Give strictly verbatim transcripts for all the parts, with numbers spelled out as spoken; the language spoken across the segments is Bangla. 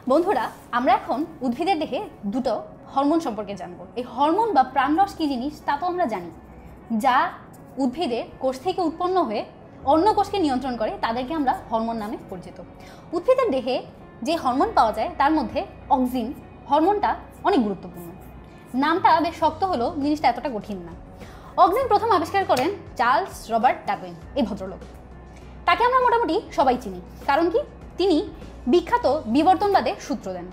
বন্ধুরা, আমরা এখন উদ্ভিদের দেহে দুটো হরমোন সম্পর্কে জানব। এই হরমোন বা প্রাণরস কী জিনিস তা তো আমরা জানি, যা উদ্ভিদের কোষ থেকে উৎপন্ন হয়ে অন্য কোষকে নিয়ন্ত্রণ করে, তাদেরকে আমরা হরমোন নামে পরিচিত। উদ্ভিদের দেহে যে হরমোন পাওয়া যায় তার মধ্যে অক্সিন হরমোনটা অনেক গুরুত্বপূর্ণ। নামটা বেশ শক্ত হলো, জিনিসটা এতটা কঠিন না। অক্সিন প্রথম আবিষ্কার করেন চার্লস রবার্ট ডারউইন, এই ভদ্রলোক। তাকে আমরা মোটামুটি সবাই চিনি, কারণ কি তিনি বিখ্যাত বিবর্তনবাদের সূত্র দেন।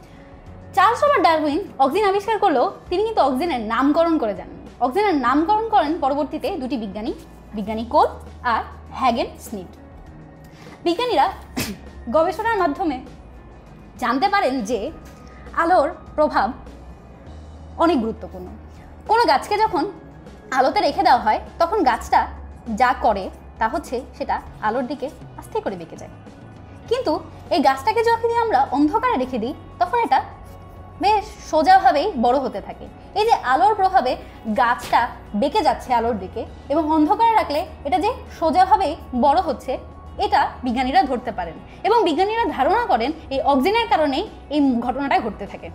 চার্লস রবার্ট ডারউইন অক্সিন আবিষ্কার করলেও তিনি কিন্তু অক্সিনের নামকরণ করে যান। অক্সিনের নামকরণ করেন পরবর্তীতে দুটি বিজ্ঞানী, বিজ্ঞানী কোল আর হ্যাগেন স্মিথ। বিজ্ঞানীরা গবেষণার মাধ্যমে জানতে পারেন যে আলোর প্রভাব অনেক গুরুত্বপূর্ণ। কোনো গাছকে যখন আলোতে রেখে দেওয়া হয় তখন গাছটা যা করে তা হচ্ছে সেটা আলোর দিকে আস্তে করে বেঁকে যায়, কিন্তু এই গাছটাকে যখন আমরা অন্ধকারে রেখে দিই তখন এটা বেশ সোজাভাবেই বড় হতে থাকে। এই যে আলোর প্রভাবে গাছটা বেঁকে যাচ্ছে আলোর দিকে এবং অন্ধকারে রাখলে এটা যে সোজাভাবেই বড় হচ্ছে, এটা বিজ্ঞানীরা ধরতে পারেন এবং বিজ্ঞানীরা ধারণা করেন এই অক্সিনের কারণেই এই ঘটনাটা ঘটতে থাকে।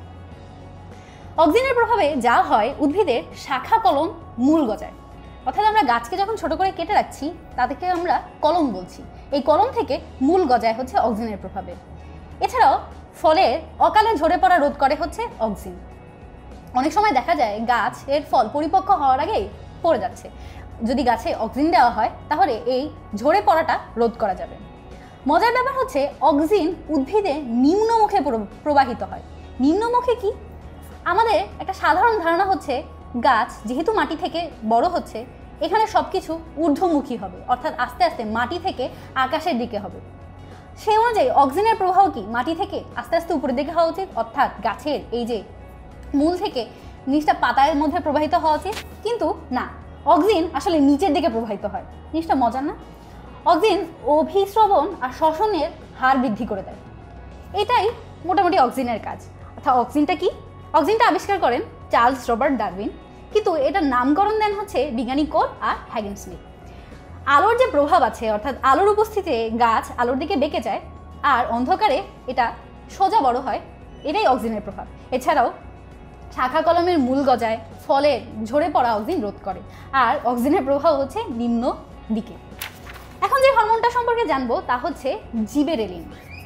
অক্সিনের প্রভাবে যা হয়, উদ্ভিদের শাখা কলম মূল গজায়। অর্থাৎ আমরা গাছকে যখন ছোট করে কেটে রাখছি তাদেরকে আমরা কলম বলছি। এই কলম থেকে মূল গজায় হচ্ছে অক্সিনের প্রভাবে। এছাড়াও ফলের অকালে ঝরে পড়া রোধ করে হচ্ছে অক্সিন। অনেক সময় দেখা যায় গাছ এর ফল পরিপক্ক হওয়ার আগেই পড়ে যাচ্ছে। যদি গাছে অক্সিন দেওয়া হয় তাহলে এই ঝরে পড়াটা রোধ করা যাবে। মজার ব্যাপার হচ্ছে অক্সিন উদ্ভিদে নিম্নমুখে প্রবাহিত হয়। নিম্নমুখে কি? আমাদের একটা সাধারণ ধারণা হচ্ছে গাছ যেহেতু মাটি থেকে বড় হচ্ছে, এখানে সব কিছু ঊর্ধ্বমুখী হবে, অর্থাৎ আস্তে আস্তে মাটি থেকে আকাশের দিকে হবে। সেই অনুযায়ী অক্সিনের প্রবাহ কি মাটি থেকে আস্তে আস্তে উপরের দিকে হওয়া উচিত, অর্থাৎ গাছের এই যে মূল থেকে জিনিসটা পাতার মধ্যে প্রবাহিত হওয়া উচিত, কিন্তু না, অক্সিন আসলে নিচের দিকে প্রবাহিত হয়। জিনিসটা মজার না? অক্সিন অভিস্রবণ আর শ্বসনের হার বৃদ্ধি করে দেয়। এটাই মোটামুটি অক্সিনের কাজ। অর্থাৎ অক্সিনটা কি? অক্সিনটা আবিষ্কার করেন চার্লস রবার্ট ডারউইন, কিন্তু এটার নামকরণ দেন হচ্ছে বিজ্ঞানী কোল আর হ্যাগেন স্মিথ। আলোর যে প্রভাব আছে, অর্থাৎ আলোর উপস্থিতিতে গাছ আলোর দিকে বেঁকে যায় আর অন্ধকারে এটা সোজা বড় হয়, এটাই অক্সিনের প্রভাব। এছাড়াও শাখা কলমের মূল গজায়, ফলের ঝরে পড়া অক্সিন রোধ করে, আর অক্সিনের প্রভাব হচ্ছে নিম্ন দিকে। এখন যে হরমোনটা সম্পর্কে জানবো তা হচ্ছে জিবেরেলিন।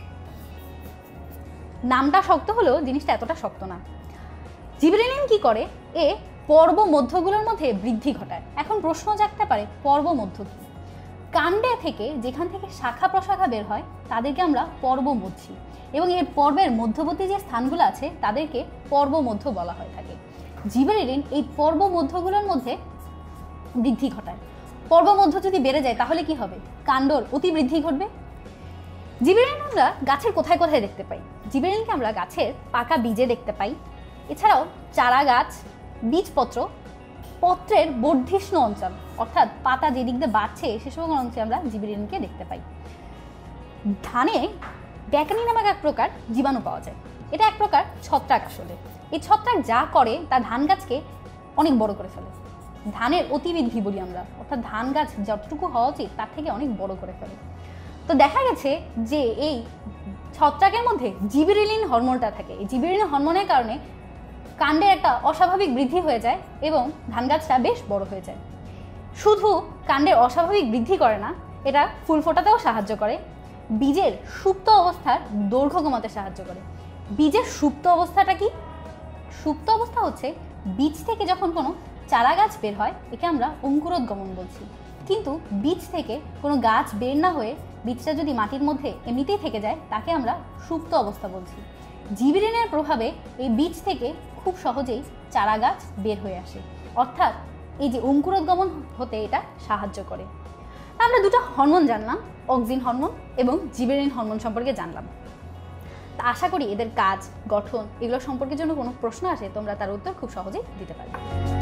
নামটা শক্ত হলেও জিনিসটা এতটা শক্ত না। জিবেরেলিন কি করে? এ পর্ব মধ্যগুলোর মধ্যে বৃদ্ধি ঘটায়। এখন প্রশ্ন জাগতে পারে, পর্ব মধ্য কি? কাণ্ডে থেকে যেখান থেকে শাখা প্রশাখা বের হয় তাদেরকে আমরা পর্ব বলছি, এবং এর পর্বের মধ্যবর্তী যে স্থানগুলো আছে তাদেরকে পর্ব মধ্য বলা হয়ে থাকে। জিবেরেলিন এই পর্ব মধ্যগুলোর মধ্যে বৃদ্ধি ঘটায়। পর্ব মধ্য যদি বেড়ে যায় তাহলে কি হবে? কাণ্ডর অতিবৃদ্ধি ঘটবে। জিবেরেলিন আমরা গাছের কোথায় কোথায় দেখতে পাই? জিবেরেলিনকে আমরা গাছের পাকা বীজে দেখতে পাই। এছাড়াও চারা গাছ, বীজপত্র, পত্রের বর্ধিষ্ণু অঞ্চল, অর্থাৎ পাতা যেদিক দিয়ে বাড়ছে সে সমস্ত অঞ্চলে আমরা জিবেরেলিনকে দেখতে পাই। ধানে ব্যাকানি নামক এক প্রকার জীবাণু পাওয়া যায়। এটা এক প্রকার ছত্রাক। আসলে এই ছত্রাক যা করে তা ধান গাছকে অনেক বড় করে ফেলে। ধানের অতিবৃদ্ধি বলি আমরা, অর্থাৎ ধান গাছ যতটুকু হওয়া উচিত তার থেকে অনেক বড় করে ফেলে। তো দেখা গেছে যে এই ছত্রাকের মধ্যে জিবেরেলিন হরমোনটা থাকে। এই জিবেরেলিন হরমোনের কারণে কাণ্ডে একটা অস্বাভাবিক বৃদ্ধি হয়ে যায় এবং ধান গাছটা বেশ বড় হয়ে যায়। শুধু কাণ্ডের অস্বাভাবিক বৃদ্ধি করে না, এটা ফুল ফোটাতেও সাহায্য করে, বীজের সুপ্ত অবস্থার দৈর্ঘ্য কমাতে সাহায্য করে। বীজের সুপ্ত অবস্থাটা কি? সুপ্ত অবস্থা হচ্ছে বীজ থেকে যখন কোনো চারা গাছ বের হয়, একে আমরা অঙ্কুরোদ্গমন বলছি। কিন্তু বীজ থেকে কোনো গাছ বের না হয়ে বীজটা যদি মাটির মধ্যে এমনিতেই থেকে যায় তাকে আমরা সুপ্ত অবস্থা বলছি। জিবেরেলিনের প্রভাবে এই বীজ থেকে খুব সহজেই চারা গাছ বের হয়ে আসে, অর্থাৎ এই যে অঙ্কুরোদ্গমন হতে এটা সাহায্য করে। আমরা দুটো হরমোন জানলাম, অক্সিন হরমোন এবং জিবেরেলিন হরমোন সম্পর্কে জানলাম। তা আশা করি এদের কাজ, গঠন এগুলো সম্পর্কে যদি কোনো প্রশ্ন আসে তোমরা তার উত্তর খুব সহজেই দিতে পারবে।